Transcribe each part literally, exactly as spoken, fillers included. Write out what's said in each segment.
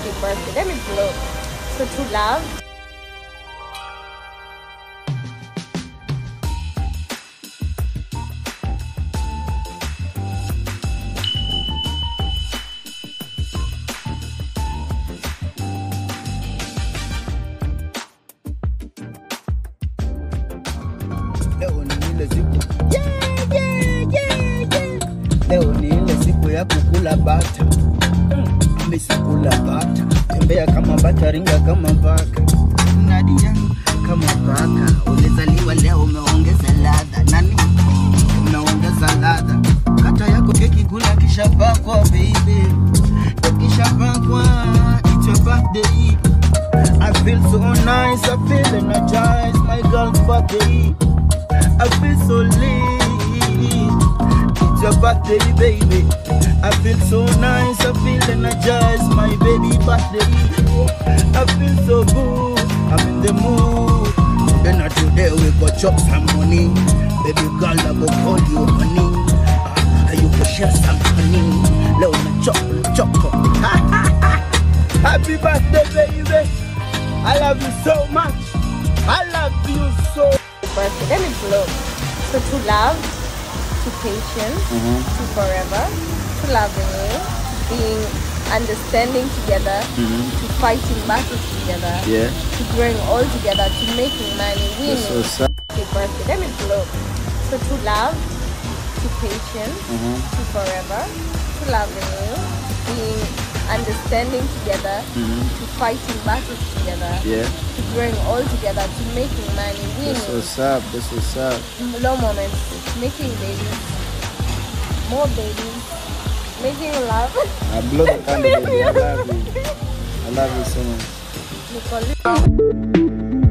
Happy birthday. Let me blow. So to love. Leo ni ile siku ya kukula bata. Mimi sikula bata. Tembea kama bata, ringa kama baka. Nadia kama baka. Ulizaliwa leo umeongeza ladha. Nani? Umeongeza ladha. Kata yako keki kula kisha pakwa baby. Kisha pakwa, it's your birthday. I feel so nice, I feel energized. My girl's birthday. I feel so lit. It's your birthday, baby. I feel so nice, I feel energized. My baby birthday. I feel so good, I'm in the mood. Then today we go chop some money. Baby girl, I go call you honey. Uh, you go share some honey. Let me chop, chop. Happy birthday, baby. I love you so much. I love you so much. Birthday. Let me blow. So to love, to patience, Mm-hmm. to forever, to loving you, to being understanding together, Mm-hmm. to fighting battles together, Yeah. to growing all together, to making money, winning. So sad. Happy birthday. Let me blow. So to love, to patience, Mm-hmm. to forever, to loving you, to being understanding together, Mm-hmm. to fighting battles together, Yeah. to growing all together, to making money, winning. That's what's up. That's what's up. Low moments, making babies, more babies, making love. I blow the candle, baby. I love you. I love you so much. Nicole.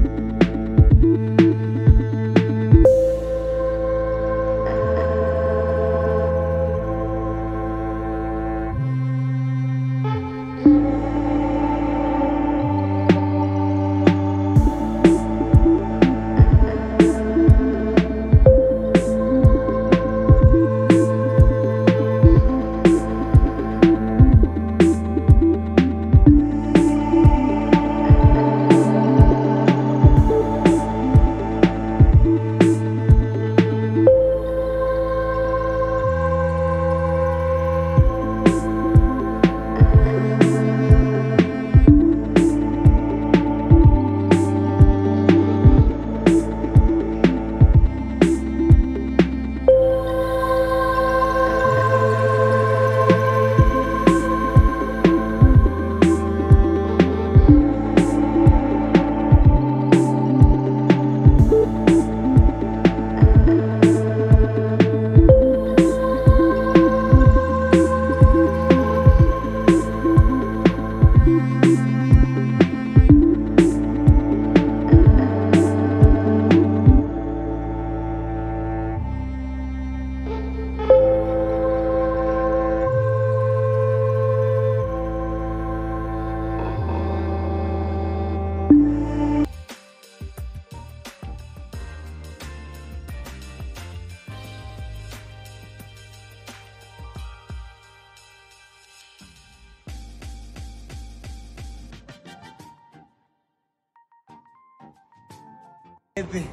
Baby,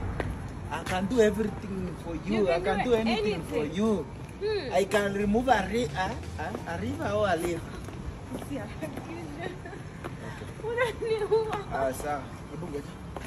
I can do everything for you. You I can can do do anything, anything. for you. Hmm. I can remove a, ri a, a, a river or a leaf. What are you? Ah, sir.